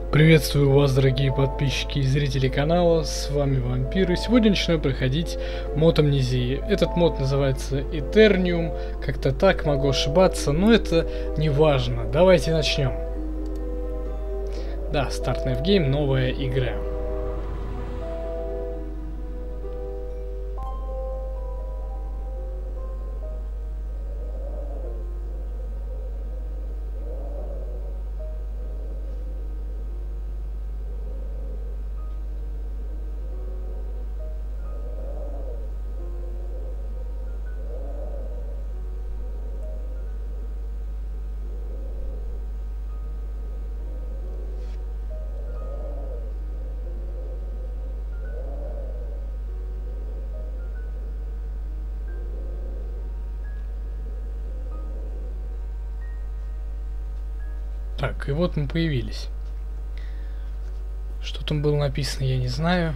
Приветствую вас, дорогие подписчики и зрители канала, с вами Вампир, и сегодня начинаю проходить мод Амнезии. Этот мод называется Этерниум, как-то так, могу ошибаться, но это не важно. Давайте начнем. Да, старт Невгейм, новая игра. Так, и вот мы появились. Что там было написано, я не знаю.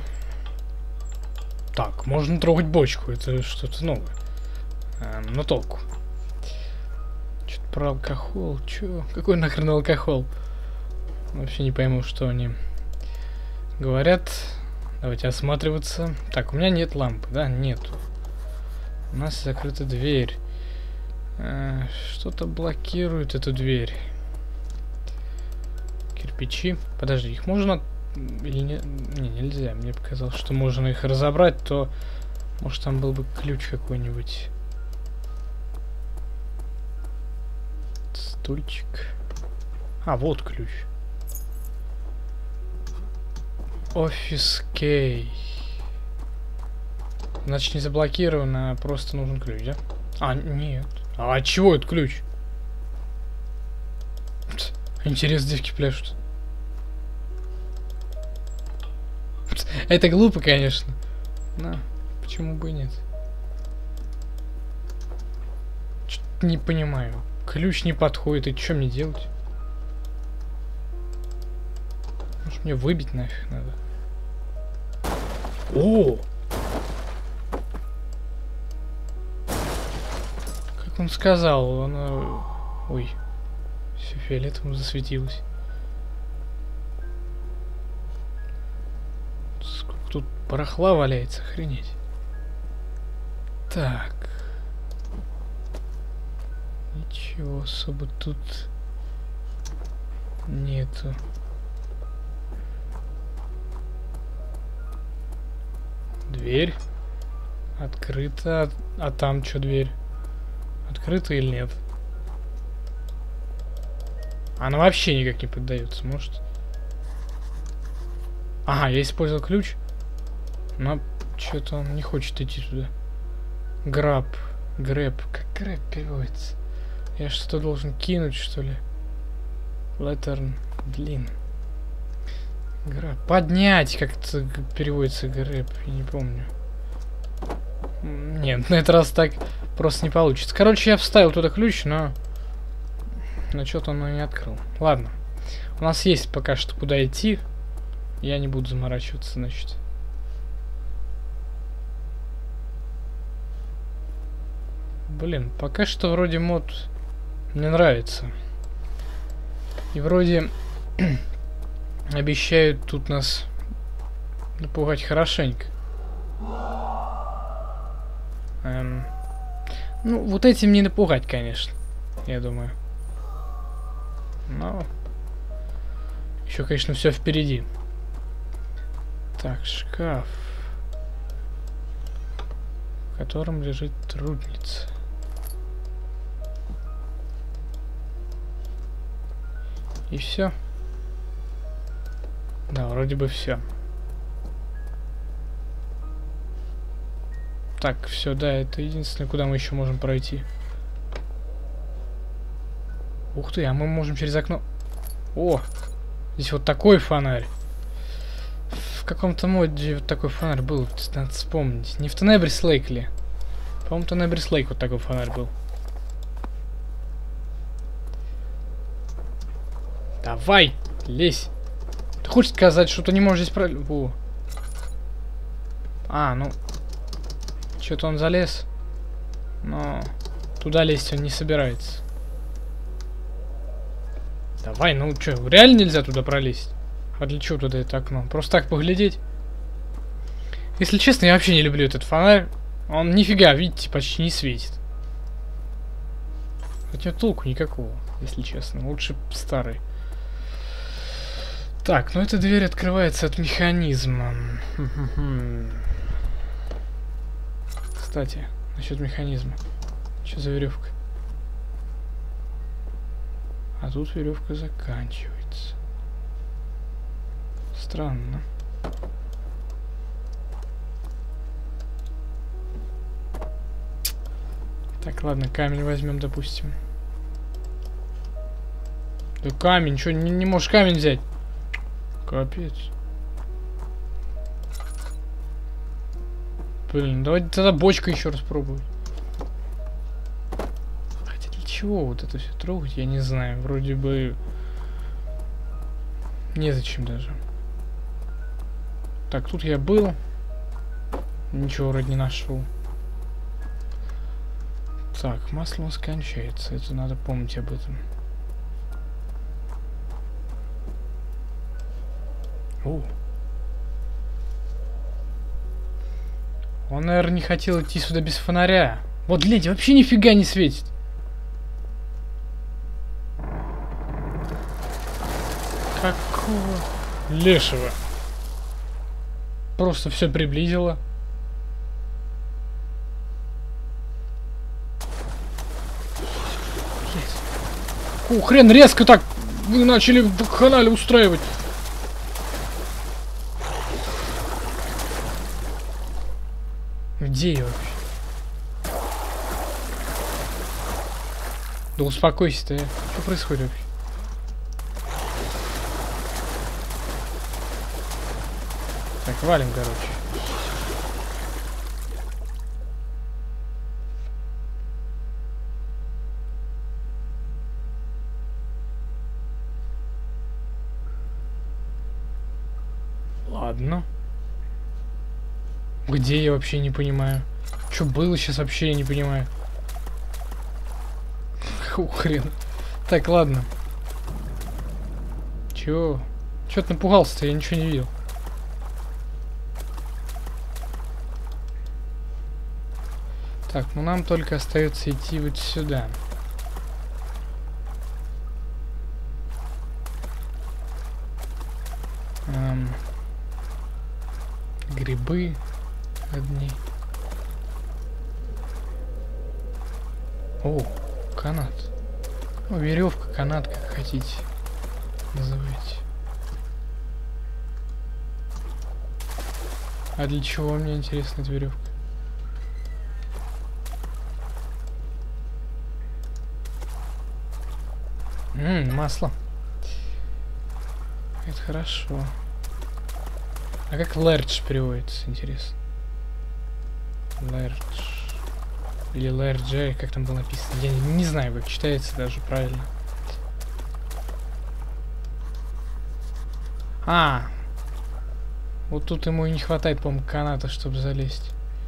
Так, можно трогать бочку, это что-то новое. Но толку. Что-то про алкохол, чё? Какой нахрен алкохол? Вообще не пойму, что они говорят. Давайте осматриваться. Так, у меня нет лампы, да? Нету. У нас закрыта дверь. Что-то блокирует эту дверь. Кирпичи. Подожди, их можно... Или не... Не, нельзя. Мне показалось, что можно их разобрать, то... Может, там был бы ключ какой-нибудь. Стульчик. А, вот ключ. Офис Кей. Значит, не заблокировано, а просто нужен ключ, да? А, нет. А от чего этот ключ? Интересно, девки пляшут. Это глупо, конечно. Но почему бы и нет? Что-то не понимаю. Ключ не подходит, и что мне делать? Может, мне выбить нафиг надо? О! Как он сказал, он... Ой. Все фиолетовым засветилось. Сколько тут барахла валяется, охренеть. Так. Ничего особо тут нету. Дверь открыта. А там что дверь? Открыта или нет? Она вообще никак не поддается, может? Ага, я использовал ключ. Но что-то он не хочет идти туда. Граб. Грэб. Как грэб переводится? Я что-то должен кинуть, что ли? Леттерн. Блин. Граб. Поднять как-то переводится грэб. Я не помню. Нет, на этот раз так просто не получится. Короче, я вставил туда ключ, но что-то он не открыл. Ладно. У нас есть пока что куда идти. Я не буду заморачиваться, значит. Блин, пока что вроде мод мне нравится. И вроде обещают тут нас напугать хорошенько. Ну, вот этим не напугать, конечно. Я думаю. Но еще, конечно, все впереди. Так, шкаф, в котором лежит трудница. И все. Да, вроде бы все. Так, все, да, это единственное, куда мы еще можем пройти. Ух ты, а мы можем через окно... О! Здесь вот такой фонарь. В каком-то моде вот такой фонарь был, надо вспомнить. Не в Тенебрис Лейк ли? По-моему, Тенебрис Лейк вот такой фонарь был. Давай, лезь. Ты хочешь сказать, что ты не можешь здесь пролезть? А, ну... Что-то он залез. Но туда лезть он не собирается. Давай, ну что, реально нельзя туда пролезть? А для чего туда это окно? Просто так поглядеть? Если честно, я вообще не люблю этот фонарь. Он нифига, видите, почти не светит. Хотя толку никакого, если честно. Лучше старый. Так, ну эта дверь открывается от механизма. Кстати, насчет механизма. Что за веревка? А тут веревка заканчивается. Странно. Так, ладно, камень возьмем, допустим. Да камень, что, не можешь камень взять? Капец. Блин, давайте тогда бочкой еще раз пробовать. Хотя для чего вот это все трогать, я не знаю. Вроде бы незачем даже. Так, тут я был. Ничего вроде не нашел. Так, масло у нас кончается. Это надо помнить об этом. О. Он, наверное, не хотел идти сюда без фонаря. Вот, гляньте, вообще нифига не светит. Какого лешего? Просто все приблизило. О, хрен, резко так вы начали в канале устраивать. Где я вообще? Да успокойся ты. Что происходит вообще? Так, валим, короче. Ладно. Где я вообще не понимаю? Что было сейчас вообще я не понимаю. Какого хрена? Так, ладно. Чё? Чё ты напугался-то? Я ничего не видел. Так, ну нам только остается идти вот сюда. Грибы одни. О, канат. Ну, веревка, канат, как хотите называйте. А для чего мне интересна эта веревка? Масло. Это хорошо. А как лэрдж переводится, интересно? Лэрдж. Или лэрджей, как там было написано. Я не знаю, как читается даже правильно. А, вот тут ему и не хватает, по-моему, каната, чтобы залезть.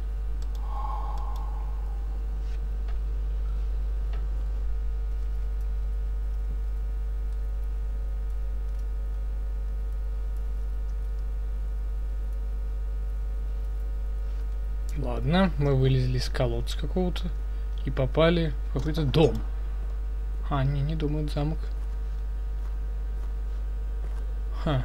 Ладно, мы вылезли из колодца какого-то и попали в какой-то дом. А, не дом, это замок. Ха.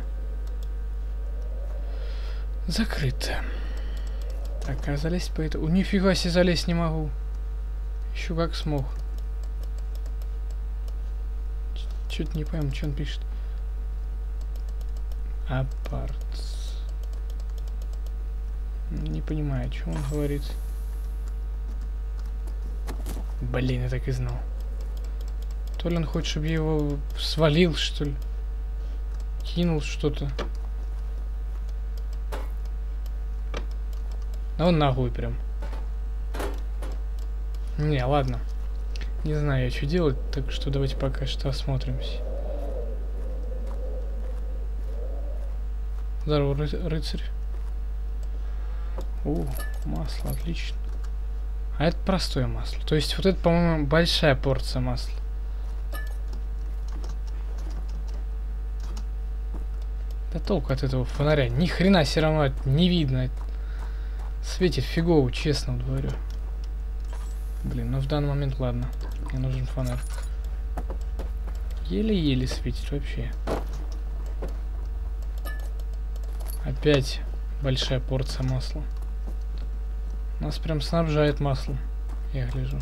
Закрыто. Так, а залезть по этому... Нифига себе, залезть не могу. Еще как смог. Чё-то не пойму, что он пишет. Апарт. Не понимаю, что он говорит. Блин, я так и знал. То ли он хочет, чтобы я его свалил, что ли. Кинул что-то. А он нахуй прям. Не, ладно. Не знаю я, что делать, так что давайте пока что осмотримся. Здорово, рыцарь. О, масло, отлично. А это простое масло. То есть вот это, по-моему, большая порция масла. Да толку от этого фонаря. Ни хрена все равно не видно. Светит фигово, честно говорю. Блин, ну в данный момент ладно. Мне нужен фонарь. Еле-еле светит вообще. Опять большая порция масла. Нас прям снабжает маслом. Я гляжу.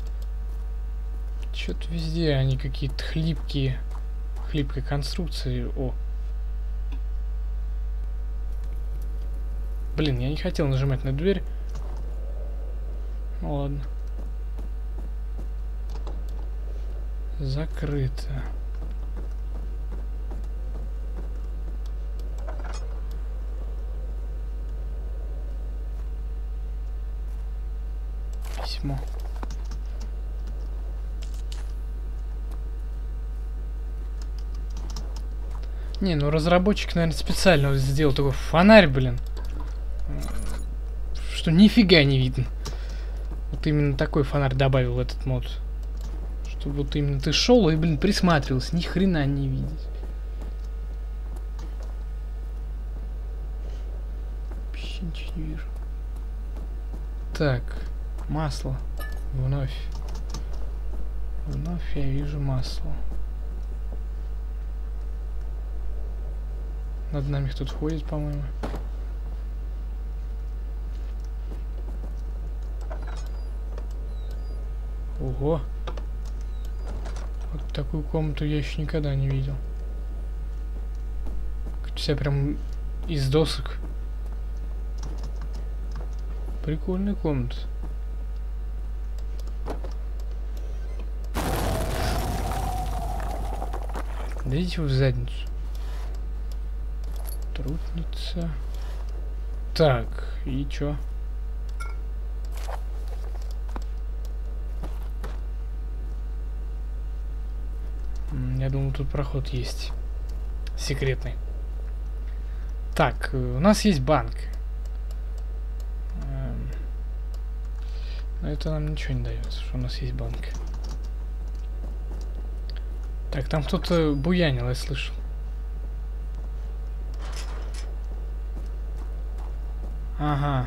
Чё-то везде они какие-то хлипкие. Хлипкой конструкции. О. Блин, я не хотел нажимать на дверь. Ну ладно. Закрыто. Письмо. Не, ну разработчик, наверное, специально сделал такой фонарь, блин. Что нифига не видно. Вот именно такой фонарь добавил в этот мод. Чтобы вот именно ты шел и, блин, присматривался. Ни хрена не видеть. Вообще ничего не вижу. Так, масло. Вновь. Вновь я вижу масло. Над нами кто-то ходит, по-моему. Ого. Вот такую комнату я еще никогда не видел. Вся прям из досок. Прикольная комната. Да идите вы в задницу. Трутница. Так, и чё? Я думал, тут проход есть. Секретный. Так, у нас есть банк. Но это нам ничего не дает, что у нас есть банк. Так, там кто-то буянил, я слышал. Ага.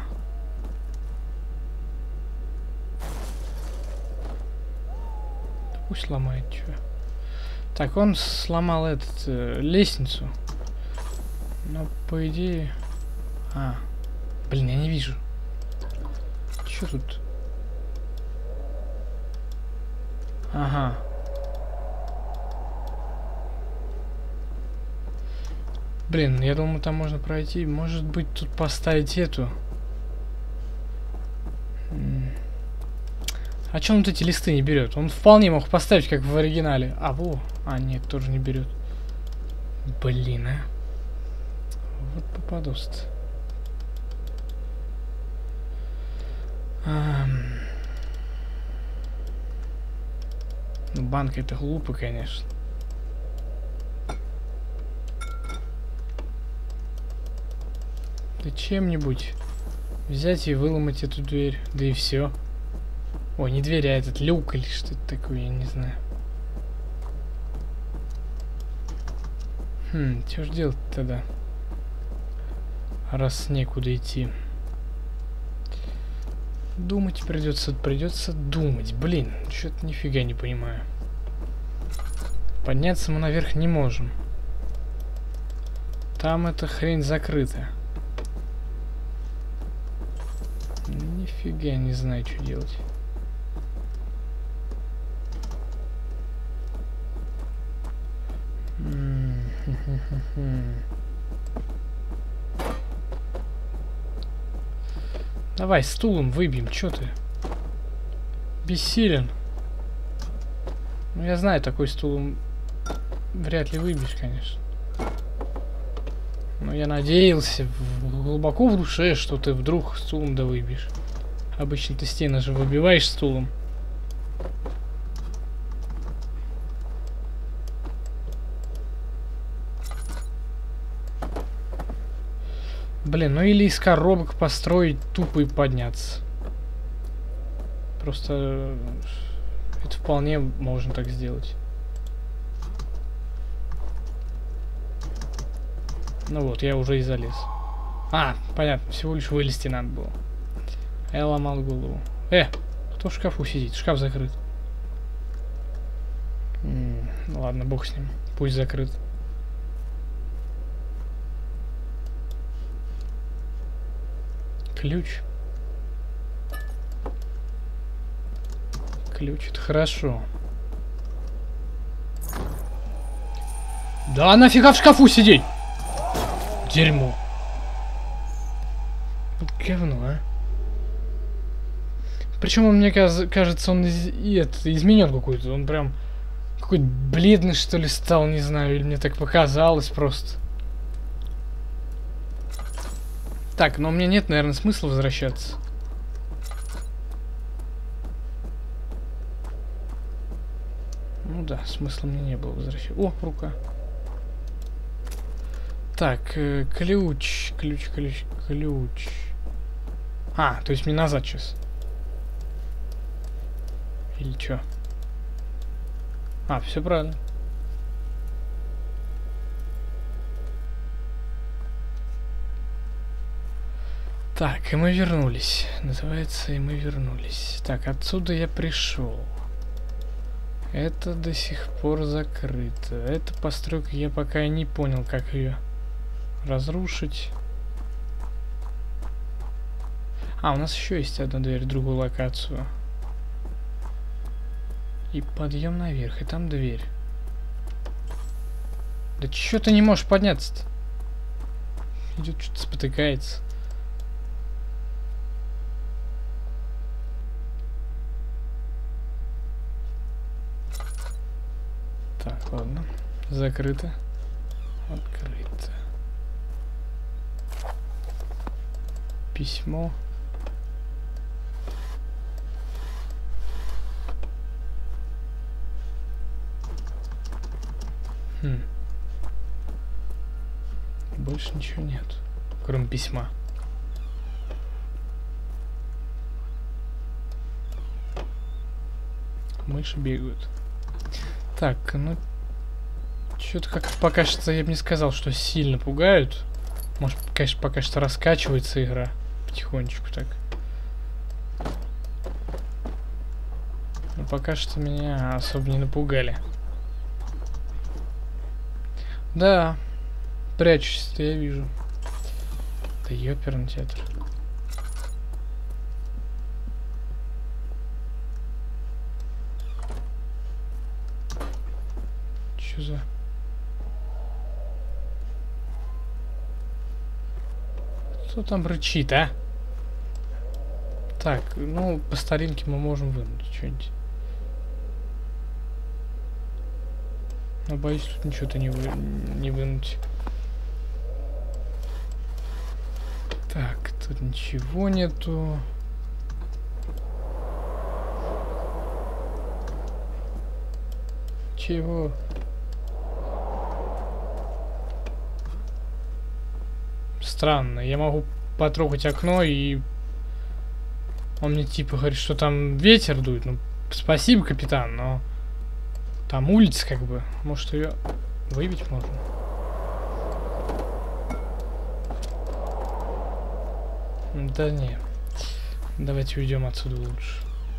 Да пусть ломает, чё. Так, он сломал лестницу. Но по идее... А, блин, я не вижу. Чё тут? Ага. Блин, я думаю, там можно пройти. Может быть, тут поставить эту. А чё он вот эти листы не берет? Он вполне мог поставить, как в оригинале. А, во. А, нет, тоже не берет. Блин, а. Вот попадос-то. Ну, банк это глупо, конечно. Да чем-нибудь взять и выломать эту дверь. Да и все. Ой, не дверь, а этот люк или что-то такое, я не знаю. Что ж делать тогда? Раз некуда идти. Думать придется думать. Блин, что-то нифига не понимаю. Подняться мы наверх не можем. Там эта хрень закрыта. Нифига не знаю, что делать. Давай стулом выбьем, чё ты? Бессилен. Ну я знаю, такой стулом вряд ли выбьешь, конечно. Но я надеялся глубоко в душе, что ты вдруг стулом да выбьешь. Обычно ты стены же выбиваешь стулом. Блин, ну или из коробок построить тупо и подняться. Просто это вполне можно так сделать. Ну вот, я уже и залез. А, понятно, всего лишь вылезти надо было. Я ломал голову. Кто в шкафу сидит? Шкаф закрыт. Ну ладно, бог с ним. Пусть закрыт. Ключ. Ключ, это хорошо. Да нафига в шкафу сидеть? Дерьмо. Говно, а. Причем он, мне кажется, он изменен какой-то. Он прям какой-то бледный, что ли, стал, не знаю, или мне так показалось просто. Так, но у меня нет, наверное, смысла возвращаться. Ну да, смысла мне не было возвращаться. О, рука. Так, ключ. А, то есть мне назад сейчас. Или чё? А, все правильно. Так, и мы вернулись. Называется, и мы вернулись. Так, отсюда я пришел. Это до сих пор закрыто. Эта постройка, я пока не понял, как ее разрушить. А, у нас еще есть одна дверь в другую локацию. И подъем наверх, и там дверь. Да чё ты не можешь подняться-то? Идет, что-то спотыкается. Так, ладно. Закрыто. Открыто. Письмо. Больше ничего нет, кроме письма. Мыши бегают. Так, ну что-то как-то пока что я бы не сказал, что сильно пугают. Может, конечно, пока что раскачивается игра потихонечку так. Но пока что меня особо не напугали. Да, прячешься, я вижу. Это ёперный театр. Чё за... Кто там рычит, а? Так, ну, по старинке мы можем вынуть что-нибудь. Но боюсь, тут ничего-то не вынуть. Так, тут ничего нету. Чего? Странно, я могу потрогать окно, и он мне типа говорит, что там ветер дует. Ну, спасибо, капитан, но там улица как бы. Может, ее выбить можно? Да не. Давайте уйдем отсюда лучше.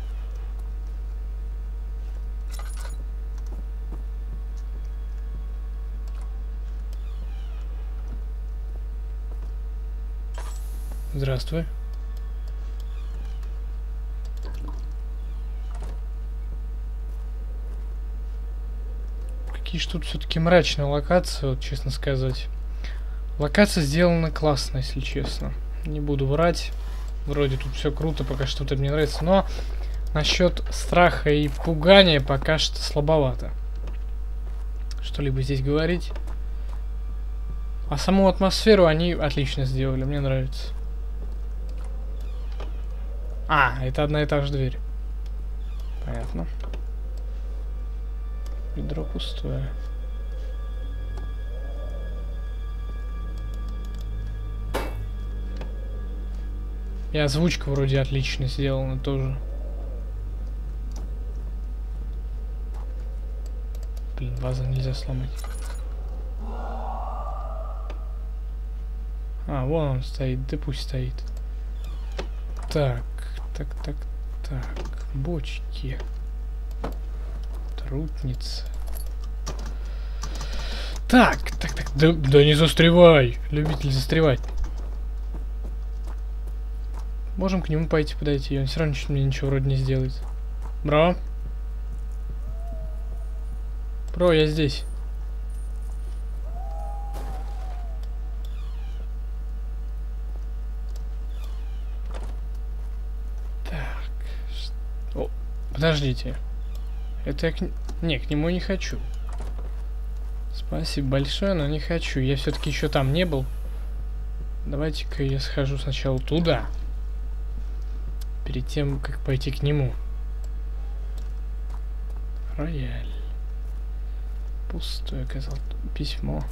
Здравствуй. Какие ж тут все-таки мрачные локации, вот, честно сказать. Локация сделана классно, если честно. Не буду врать. Вроде тут все круто, пока что-то мне нравится. Но насчет страха и пугания пока что слабовато. Что-либо здесь говорить. А саму атмосферу они отлично сделали, мне нравится. А, это одна и та же дверь. Понятно. Ведро пустое. И озвучка вроде отлично сделана тоже. Блин, вазу нельзя сломать. А, вон он стоит, да пусть стоит. Так. Бочки. Трутница. Так. Да не застревай. Любитель застревать. Можем к нему подойти. Он все равно мне ничего вроде не сделает. Бро? Бро, я здесь. Так. О, подождите. Это я не, к нему не хочу. Спасибо большое, но не хочу. Я все-таки еще там не был. Давайте-ка я схожу сначала туда. Перед тем, как пойти к нему. Рояль. Пустой оказал письмо.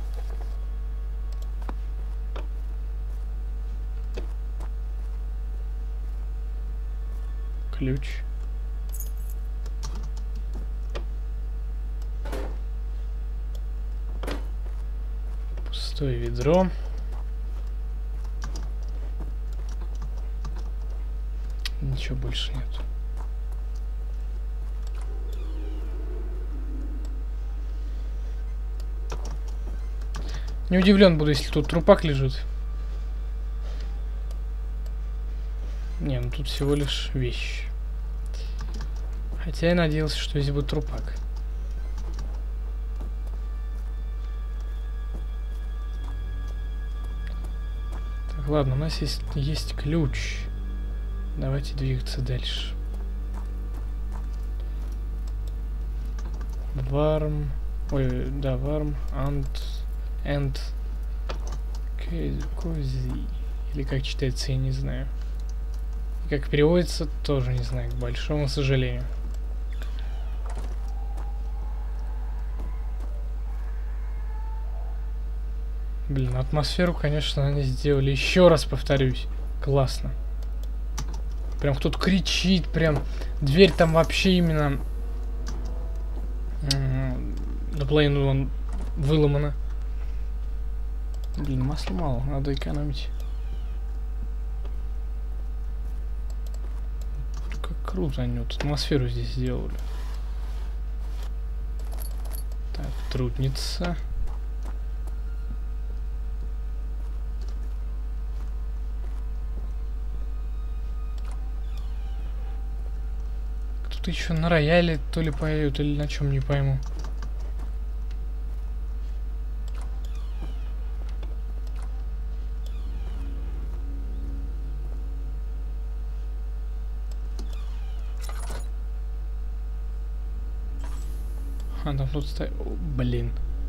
Ключ. Пустое ведро. Ничего больше нет. Не удивлен буду, если тут трупак лежит. Не, ну тут всего лишь вещь. Хотя я надеялся, что здесь будет трупак. Так, ладно, у нас есть ключ. Давайте двигаться дальше. Варм. Ой, да, варм. And кози. Или как читается, я не знаю. И как переводится, тоже не знаю, к большому сожалению. Блин, атмосферу, конечно, они сделали. Еще раз повторюсь. Классно. Прям кто-то кричит, прям дверь там вообще именно наполовину он выломана. Блин, масла мало, надо экономить. Как круто они вот атмосферу здесь сделали. Так, трудница. Кто-то еще на рояле то ли поет, или на чем, не пойму. А, там тут стоит... Блин.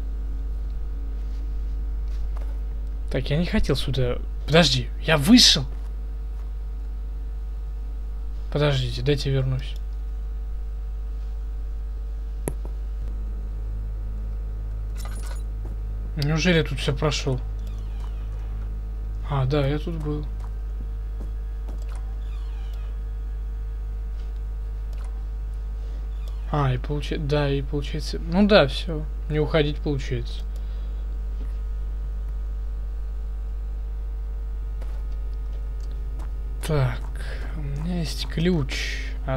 Так, я не хотел сюда... Подожди, я вышел! Подождите, дайте вернусь. Неужели я тут все прошел? А, да, я тут был. А, и получается... Да, и получается... Ну да, все. Не уходить получается. Так, у меня есть ключ от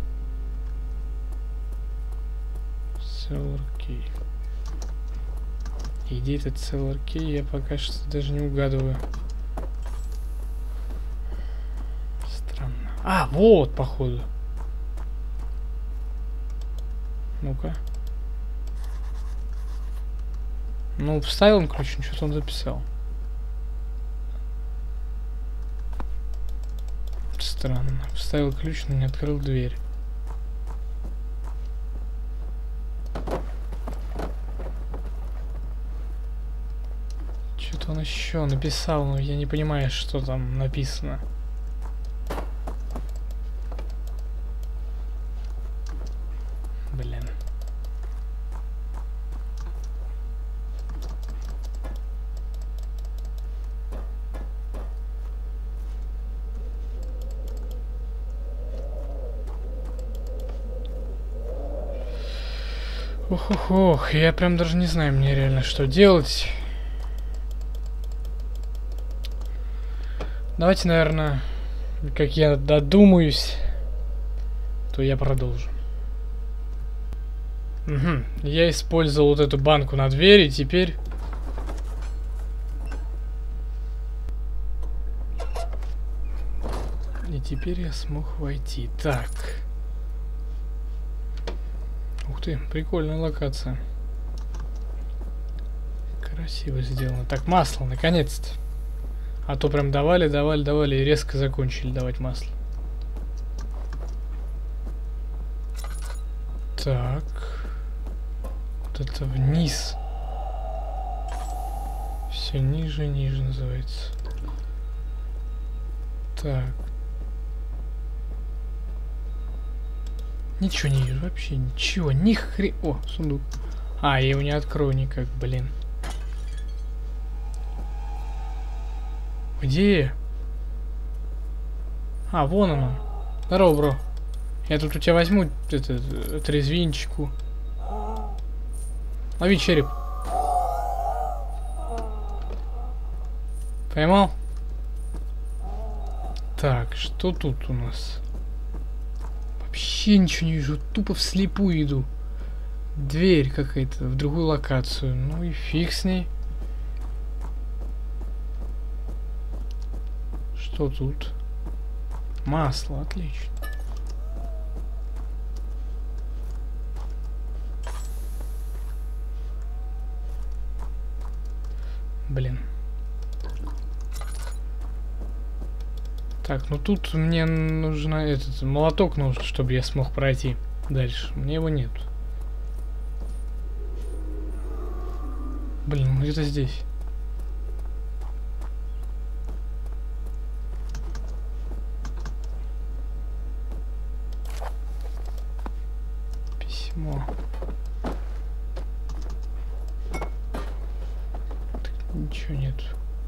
Cellar Key. И где этот Cellar Key, я пока что даже не угадываю. Странно. А, вот, походу. Ну-ка. Ну, вставил он ключ, что-то он записал. Странно. Вставил ключ, но не открыл дверь. Что-то он еще написал, но я не понимаю, что там написано. Блин. Ох, я прям даже не знаю, мне реально что делать. Давайте, наверное, как я додумаюсь, то я продолжу. Угу. Я использовал вот эту банку на двери, теперь... И теперь я смог войти. Так. Ух ты, прикольная локация. Красиво сделано. Так, масло, наконец-то. А то прям давали и резко закончили давать масло. Так. Вот это вниз. Все ниже и ниже называется. Так. Ничего не вижу, вообще ничего, ни хрен... О, сундук. А, я его не открою никак, блин. Где? А, вон оно. Здорово, бро. Я тут у тебя возьму этот резвинчику. Лови череп. Поймал? Так, что тут у нас? Вообще ничего не вижу, тупо вслепую иду. Дверь какая-то в другую локацию. Ну и фиг с ней. Что тут? Масло, отлично. Блин. Так, ну тут мне нужно этот молоток нужен, чтобы я смог пройти дальше. Мне его нет. Блин, где-то здесь. Письмо. Так, ничего нет.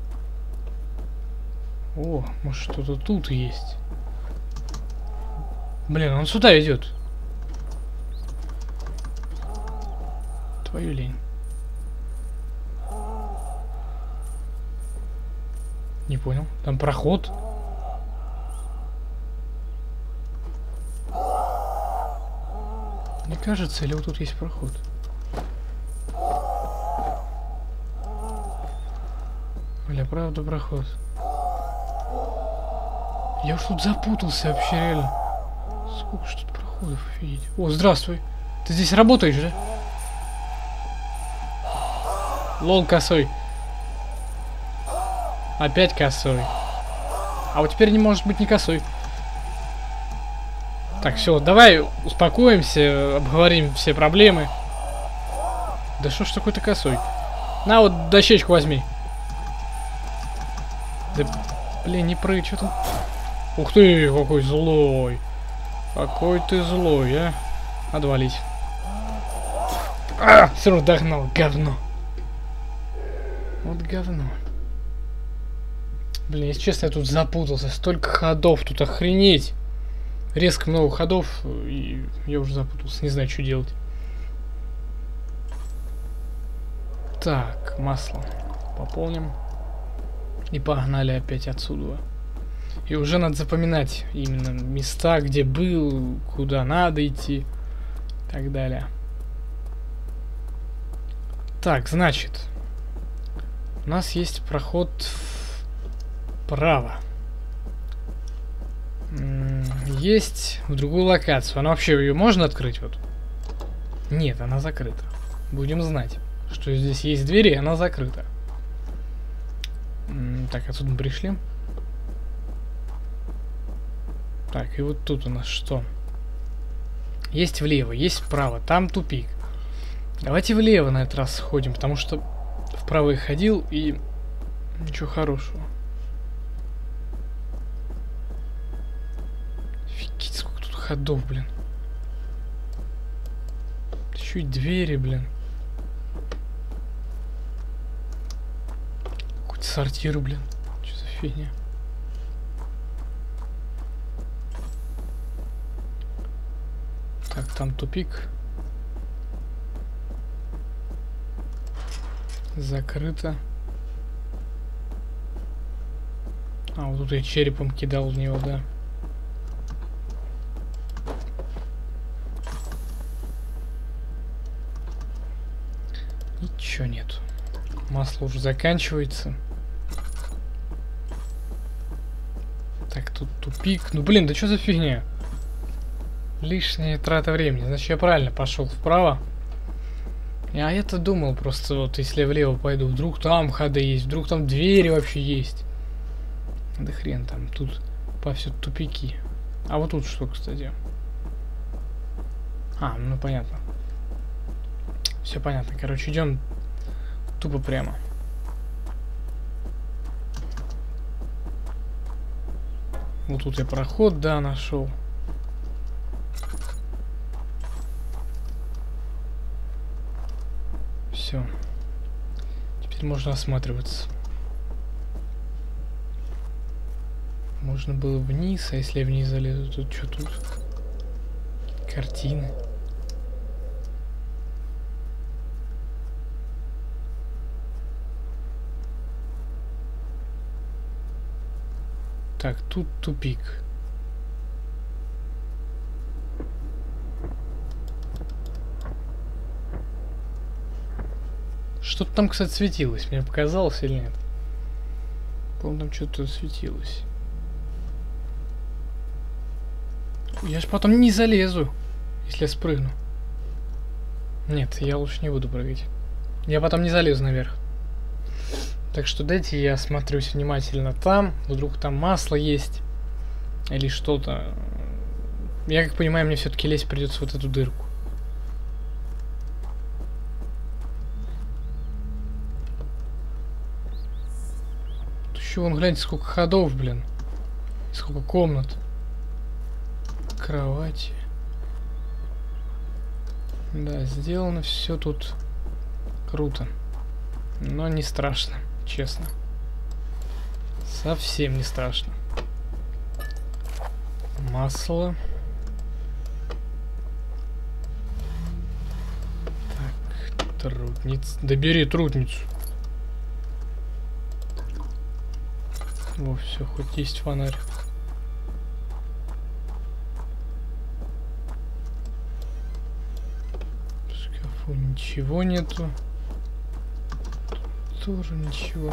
О, может что-то тут есть. Блин, он сюда идет. Твою лень. Не понял. Там проход. Мне кажется, или вот тут есть проход? Бля, правда проход. Я уж тут запутался вообще, реально. Сколько ж тут проходов, офигеть. О, здравствуй. Ты здесь работаешь, да? Лол, косой. Опять косой. А вот теперь не может быть не косой. Так, все, давай успокоимся, обговорим все проблемы. Да что ж такой-то косой? На, вот дощечку возьми. Да, блин, не прыгай, что там? Ух ты, какой злой. Какой ты злой, а? Отвалить. А, все равно догнал, говно. Вот говно. Блин, если честно, я тут запутался. Столько ходов, тут охренеть. Резко много ходов, и я уже запутался. Не знаю, что делать. Так, масло. Пополним. И погнали опять отсюда. И уже надо запоминать именно места, где был, куда надо идти. И так далее. Так, значит. У нас есть проход вправо. Есть в другую локацию. Она вообще, ее можно открыть вот? Нет, она закрыта. Будем знать, что здесь есть двери, и она закрыта. Так, отсюда мы пришли. Так, и вот тут у нас что? Есть влево, есть вправо. Там тупик. Давайте влево на этот раз сходим, потому что вправо я ходил, и ничего хорошего. Офигеть, сколько тут ходов, блин. Еще и двери, блин. Какой-то сортир, блин. Что за фигня? Так, там тупик. Закрыто. А, вот тут я черепом кидал в него, да. Ничего нет. Масло уже заканчивается. Так, тут тупик. Ну блин, да что за фигня? Лишняя трата времени. Значит, я правильно пошел вправо. А я-то думал просто, вот если я влево пойду, вдруг там ходы есть, вдруг там двери вообще есть. Да хрен там, тут повсюду тупики. А вот тут что, кстати? А, ну понятно. Все понятно. Короче, идем тупо прямо. Вот тут я проход, да, нашел. Все. Теперь можно осматриваться. Можно было вниз, а если я вниз залезу, тут что тут? Картины. Так, тут тупик. Что-то там, кстати, светилось. Мне показалось или нет? По-моему, там что-то светилось. Я ж потом не залезу, если я спрыгну. Нет, я лучше не буду прыгать. Я потом не залезу наверх. Так что дайте я осмотрюсь внимательно там. Вдруг там масло есть. Или что-то. Я как понимаю, мне все-таки лезть придется в вот эту дырку. Тут еще вон, гляньте, сколько ходов, блин. Сколько комнат. Кровати. Да, сделано все тут круто. Но не страшно, честно. Совсем не страшно. Масло. Так, трудница. Да бери трудницу. Во, все, хоть есть фонарь. В шкафу ничего нету. Тут тоже ничего.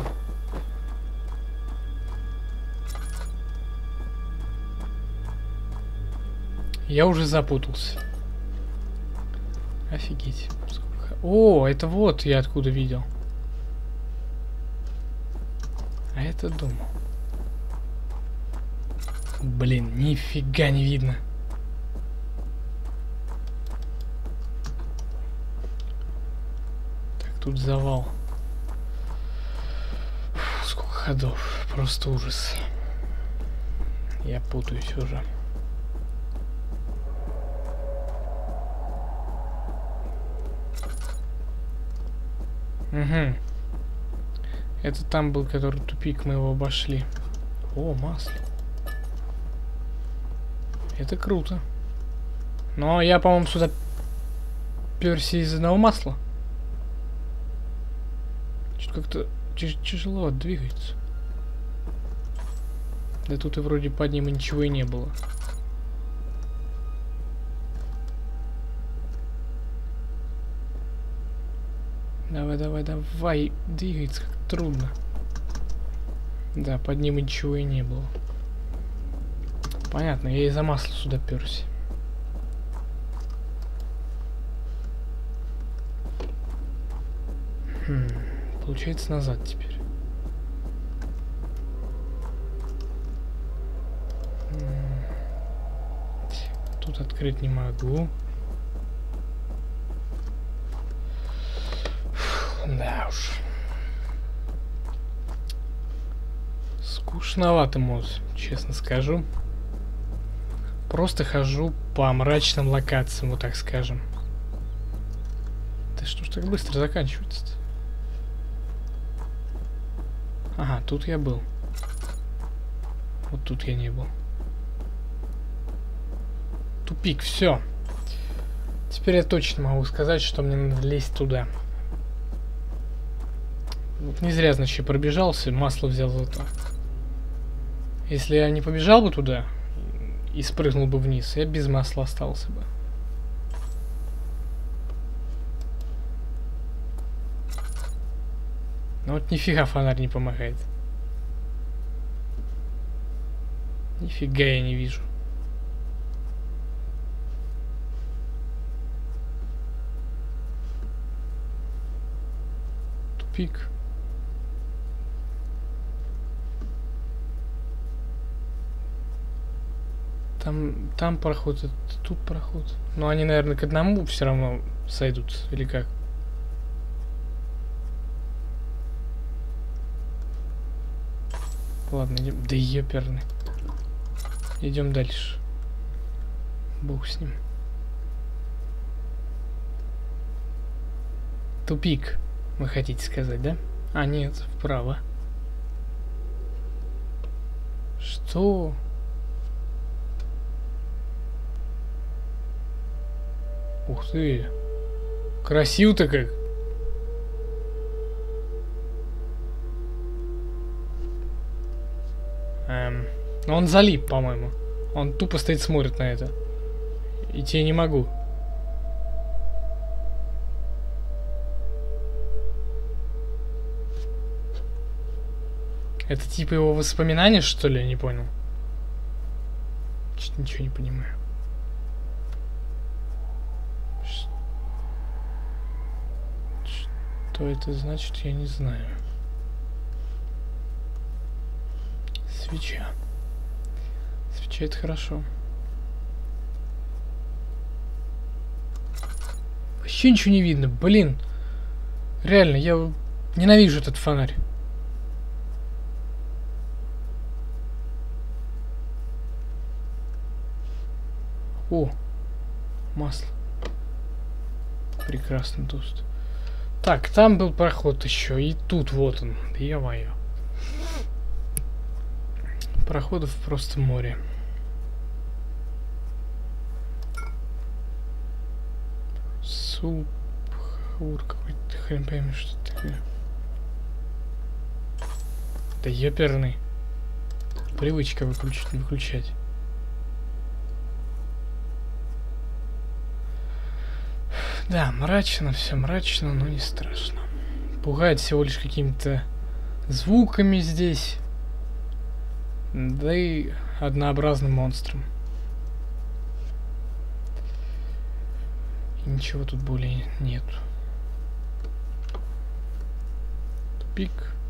Я уже запутался. Офигеть. О, это вот я откуда видел. А это дом. Блин, нифига не видно. Так, тут завал. Фу, сколько ходов. Просто ужас. Я путаюсь уже. Угу. Это там был, который тупик, мы его обошли. О, масло. Это круто. Но я, по-моему, сюда перся из одного масла. Что-то как-то тяжело двигается. Да тут и вроде под ним ничего и не было. Давай, давай, давай. Двигается как трудно. Да, под ним ничего и не было. Понятно, я из-за масла сюда перся. Получается назад теперь. Тут открыть не могу. Да уж. Скучновато, мод, честно скажу. Просто хожу по мрачным локациям, вот так скажем. Да что ж так быстро заканчивается-то? Ага, тут я был. Вот тут я не был. Тупик, все. Теперь я точно могу сказать, что мне надо лезть туда. Вот не зря, значит, я пробежался, масло взял зато. Если я не побежал бы туда и спрыгнул бы вниз, я без масла остался бы. Но вот нифига фонарь не помогает. Нифига я не вижу. Тупик. Там проход, тут проход. Но они, наверное, к одному все равно сойдут, или как? Ладно, идем. Да ёперный. Идем дальше. Бог с ним. Тупик, вы хотите сказать, да? А, нет, вправо. Что? Ух ты. Красиво-то как. Но он залип, по-моему. Он тупо стоит, смотрит на это. Идти я не могу. Это типа его воспоминания, что ли? Я не понял. Чуть ничего не понимаю. Что это значит, я не знаю. Свеча. Свеча — это хорошо. Вообще ничего не видно, блин. Реально, я ненавижу этот фонарь. О, масло. Прекрасный тост. Так, там был проход еще, и тут вот он. Ё-моё. Проходов просто море. Суп, хаур какой-то, хрен пойми, что это такое. Да ёперный. Привычка выключать. Да, мрачно, все мрачно, но не страшно. Пугает всего лишь какими-то звуками здесь. Да и однообразным монстром. И ничего тут более нет. Тупик.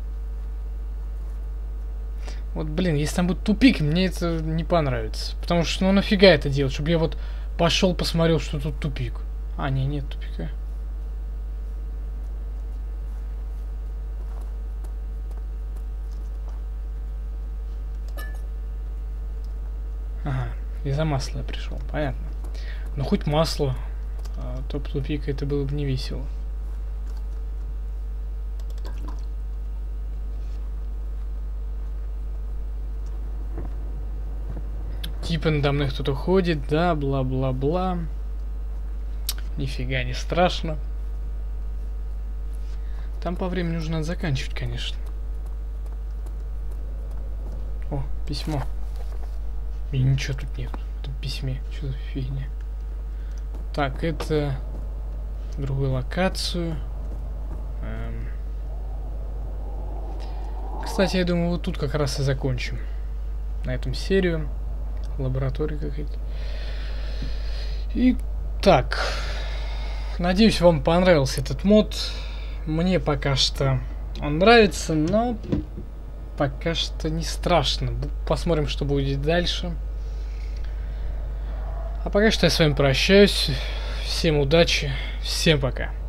Вот, блин, если там будет тупик, мне это не понравится. Потому что, ну нафига это делать? Чтобы я вот пошел, посмотрел, что тут тупик. А, нет тупика. Ага, из-за масла я пришел, понятно. Ну хоть масло, а то тупик это было бы не весело. Типа надо мной кто-то ходит, да, бла-бла-бла. Нифига не страшно. Там по времени нужно заканчивать, конечно. О, письмо. И ничего тут нет. Это письме. Что за фигня? Так, это другую локацию. Кстати, я думаю, вот тут как раз и закончим. На этом серию. Лаборатория какая-то. И так. Надеюсь, вам понравился этот мод. Мне пока что он нравится, но пока что не страшно. Посмотрим, что будет дальше. А пока что я с вами прощаюсь. Всем удачи, всем пока.